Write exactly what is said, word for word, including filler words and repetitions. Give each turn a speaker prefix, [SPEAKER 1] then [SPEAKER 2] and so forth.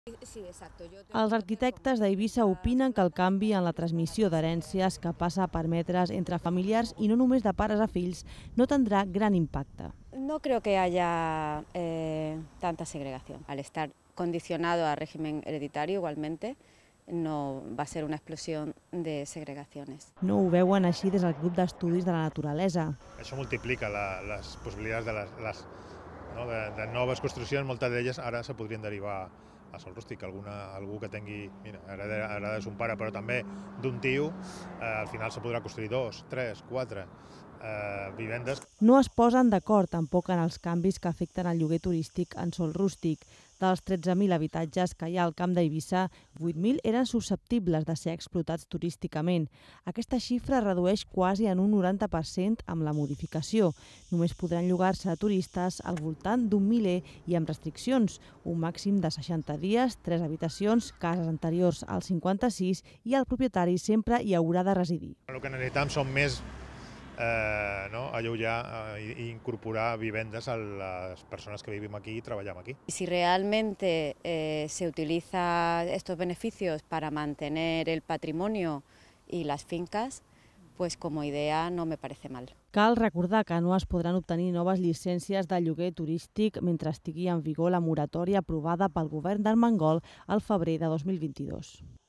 [SPEAKER 1] Els arquitectes d'Eivissa opinen que el canvi en la transmissió d'herències, que passa a permetre's entre familiars i no només de pares a fills, no tindrà gran impacte.
[SPEAKER 2] No creo que haya eh, tanta segregación. Al estar condicionado al régimen hereditario igualmente, no va a ser una explosión de segregaciones.
[SPEAKER 1] No ho veuen així des del grup d'estudis de la naturalesa.
[SPEAKER 3] Això multiplica la, les possibilitats de, les, les, no, de, de noves construccions, moltes d'elles ara se podrien derivar a sol rústic. Alguna, algú que tingui, mira, hereda, hereda de son pare, però també d'un tio, eh, al final se podrà construir dos, tres, quatre eh, vivendes.
[SPEAKER 1] No es posen d'acord tampoc en els canvis que afecten el lloguer turístic en sòl rústic. Dels tretze mil habitatges que hi ha al camp d'Eivissa, vuit mil eren susceptibles de ser explotats turísticament. Aquesta xifra es redueix quasi en un noranta per cent amb la modificació. Només podran llogar-se a turistes al voltant d'un miler i amb restriccions, un màxim de seixanta dies, tres habitacions, cases anteriors als cinquanta-sis i el propietari sempre hi haurà de residir.
[SPEAKER 3] El que necessitam són més Eh, no, alleujar eh, i incorporar vivendes a les persones que vivim aquí i treballem aquí.
[SPEAKER 2] Si realmente eh, se utiliza estos beneficios para mantener el patrimonio y las fincas, pues como idea no me parece mal.
[SPEAKER 1] Cal recordar que no es podran obtenir noves llicències de lloguer turístic mentre estigui en vigor la moratòria aprovada pel govern d'Armengol al febrer de dos mil vint-i-dos.